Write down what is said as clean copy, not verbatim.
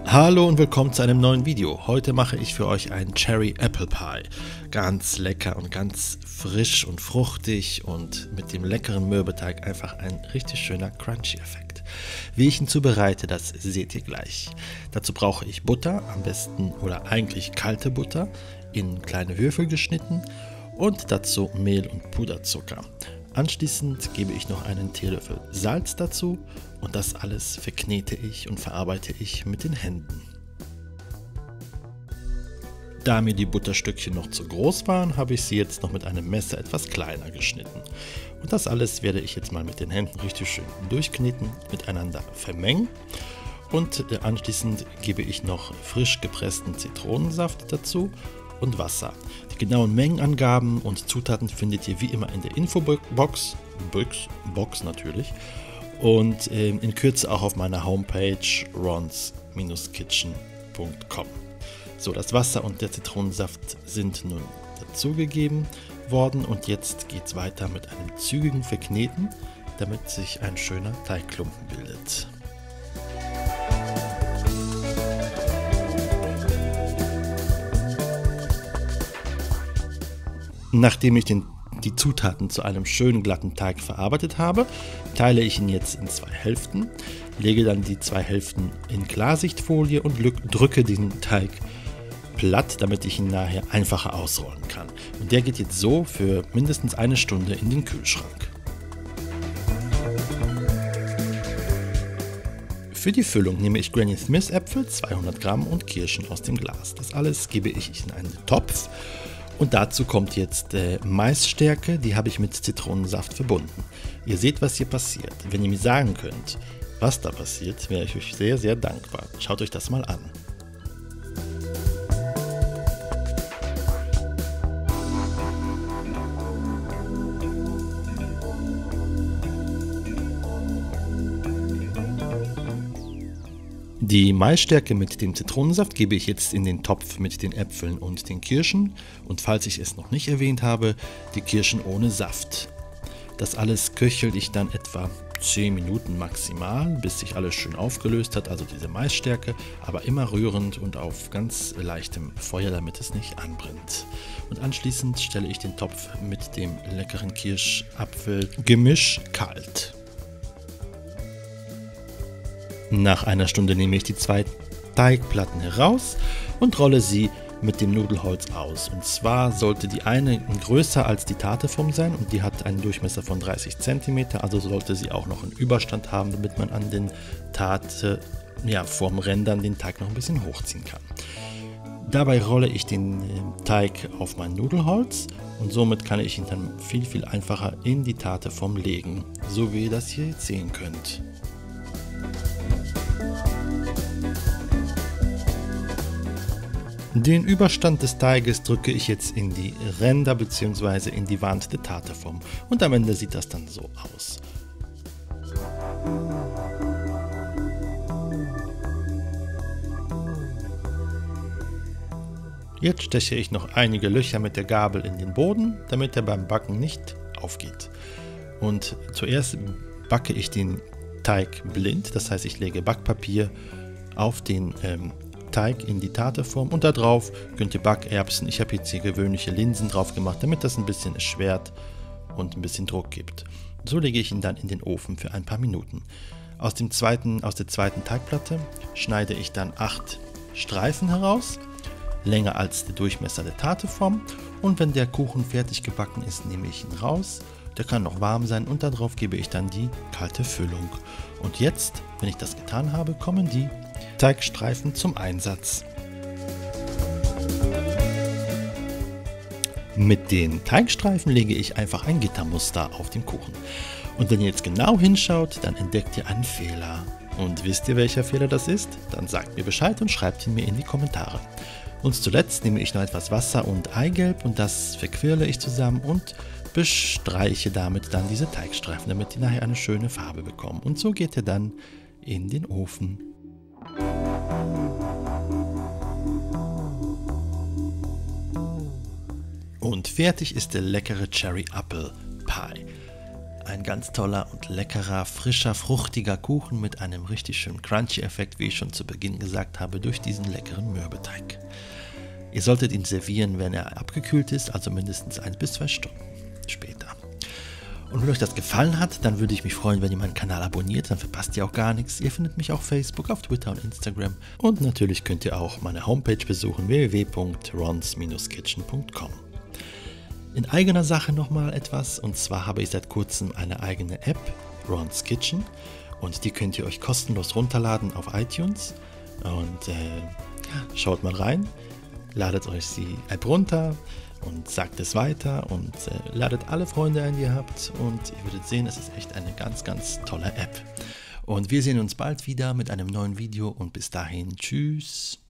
Hallo und willkommen zu einem neuen Video. Heute mache ich für euch einen Cherry Apple Pie. Ganz lecker und ganz frisch und fruchtig und mit dem leckeren Mürbeteig einfach ein richtig schöner Crunchy-Effekt. Wie ich ihn zubereite, das seht ihr gleich. Dazu brauche ich Butter, am besten oder eigentlich kalte Butter, in kleine Würfel geschnitten und dazu Mehl und Puderzucker. Anschließend gebe ich noch einen Teelöffel Salz dazu und das alles verknete ich und verarbeite ich mit den Händen. Da mir die Butterstückchen noch zu groß waren, habe ich sie jetzt noch mit einem Messer etwas kleiner geschnitten. Und das alles werde ich jetzt mal mit den Händen richtig schön durchkneten, miteinander vermengen. Und anschließend gebe ich noch frisch gepressten Zitronensaft dazu und Wasser. Die genauen Mengenangaben und Zutaten findet ihr wie immer in der Infobox, Box natürlich, und in Kürze auch auf meiner Homepage rons-kitchen.com. So, das Wasser und der Zitronensaft sind nun dazugegeben worden und jetzt geht es weiter mit einem zügigen Verkneten, damit sich ein schöner Teigklumpen bildet. Nachdem ich die Zutaten zu einem schönen glatten Teig verarbeitet habe, teile ich ihn jetzt in 2 Hälften, lege dann die 2 Hälften in Klarsichtfolie und drücke den Teig platt, damit ich ihn nachher einfacher ausrollen kann. Und der geht jetzt so für mindestens 1 Stunde in den Kühlschrank. Für die Füllung nehme ich Granny Smith Äpfel, 200 Gramm und Kirschen aus dem Glas. Das alles gebe ich in einen Topf. Und dazu kommt jetzt Maisstärke, die habe ich mit Zitronensaft verbunden. Ihr seht, was hier passiert. Wenn ihr mir sagen könnt, was da passiert, wäre ich euch sehr, sehr dankbar. Schaut euch das mal an. Die Maisstärke mit dem Zitronensaft gebe ich jetzt in den Topf mit den Äpfeln und den Kirschen und falls ich es noch nicht erwähnt habe, die Kirschen ohne Saft. Das alles köchel ich dann etwa 10 Minuten maximal, bis sich alles schön aufgelöst hat, also diese Maisstärke, aber immer rührend und auf ganz leichtem Feuer, damit es nicht anbrennt. Und anschließend stelle ich den Topf mit dem leckeren Kirsch-Apfel-Gemisch kalt. Nach einer Stunde nehme ich die 2 Teigplatten heraus und rolle sie mit dem Nudelholz aus. Und zwar sollte die eine größer als die Tateform sein und die hat einen Durchmesser von 30 cm, also sollte sie auch noch einen Überstand haben, damit man an den Formrändern den Teig noch ein bisschen hochziehen kann. Dabei rolle ich den Teig auf mein Nudelholz und somit kann ich ihn dann viel, viel einfacher in die Tateform legen, so wie ihr das hier jetzt sehen könnt. Den Überstand des Teiges drücke ich jetzt in die Ränder bzw. in die Wand der Tateform und am Ende sieht das dann so aus. Jetzt steche ich noch einige Löcher mit der Gabel in den Boden, damit er beim Backen nicht aufgeht. Und zuerst backe ich den Teig blind, das heißt ich lege Backpapier auf den Teig in die Tateform und da drauf könnt ihr Backerbsen, ich habe jetzt hier gewöhnliche Linsen drauf gemacht, damit das ein bisschen erschwert und ein bisschen Druck gibt. So lege ich ihn dann in den Ofen für ein paar Minuten. Aus der zweiten Teigplatte schneide ich dann 8 Streifen heraus, länger als der Durchmesser der Tateform, und wenn der Kuchen fertig gebacken ist, nehme ich ihn raus. Der kann noch warm sein und darauf gebe ich dann die kalte Füllung. Und jetzt, wenn ich das getan habe, kommen die Teigstreifen zum Einsatz. Mit den Teigstreifen lege ich einfach ein Gittermuster auf den Kuchen. Und wenn ihr jetzt genau hinschaut, dann entdeckt ihr einen Fehler. Und wisst ihr, welcher Fehler das ist? Dann sagt mir Bescheid und schreibt ihn mir in die Kommentare. Und zuletzt nehme ich noch etwas Wasser und Eigelb und das verquirle ich zusammen und bestreiche damit dann diese Teigstreifen, damit die nachher eine schöne Farbe bekommen. Und so geht er dann in den Ofen. Und fertig ist der leckere Cherry Apple Pie. ein ganz toller und leckerer, frischer, fruchtiger Kuchen mit einem richtig schönen Crunchy-Effekt, wie ich schon zu Beginn gesagt habe, durch diesen leckeren Mürbeteig. Ihr solltet ihn servieren, wenn er abgekühlt ist, also mindestens 1 bis 2 Stunden später. Und wenn euch das gefallen hat, dann würde ich mich freuen, wenn ihr meinen Kanal abonniert, dann verpasst ihr auch gar nichts. Ihr findet mich auf Facebook, auf Twitter und Instagram. Und natürlich könnt ihr auch meine Homepage besuchen, www.rons-kitchen.com. In eigener Sache nochmal etwas, und zwar habe ich seit kurzem eine eigene App, Ron's Kitchen, und die könnt ihr euch kostenlos runterladen auf iTunes. Und schaut mal rein, ladet euch die App runter und sagt es weiter und ladet alle Freunde ein, die ihr habt, und ihr werdet sehen, es ist echt eine ganz, ganz tolle App. Und wir sehen uns bald wieder mit einem neuen Video und bis dahin, tschüss.